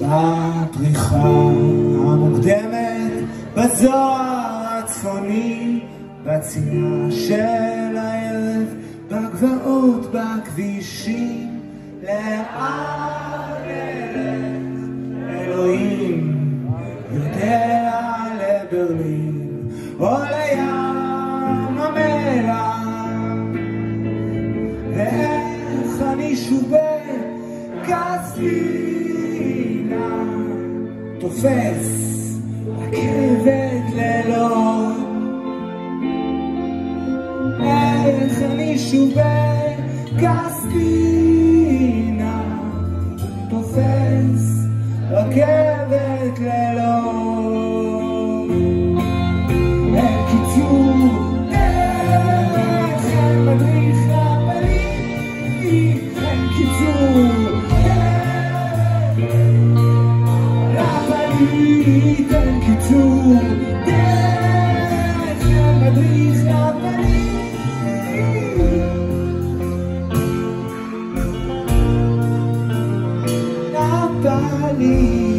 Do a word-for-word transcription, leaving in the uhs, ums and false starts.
בפריחה המוקדמת בזוהר הצפוני, בצינה של הערב, בגבעות, בכבישים, לאן נלך? אלוהים יודע, לברלין או לים המלח, ואיך אני שוב בספינה תופס רכבת לילות, איך אני שוב בספינה תופס רכבת לילות. אין קיצור דרך, אין מדריך לפליט, אין קיצור אין קיצור דרך, אין מדריך לפליט. לפליט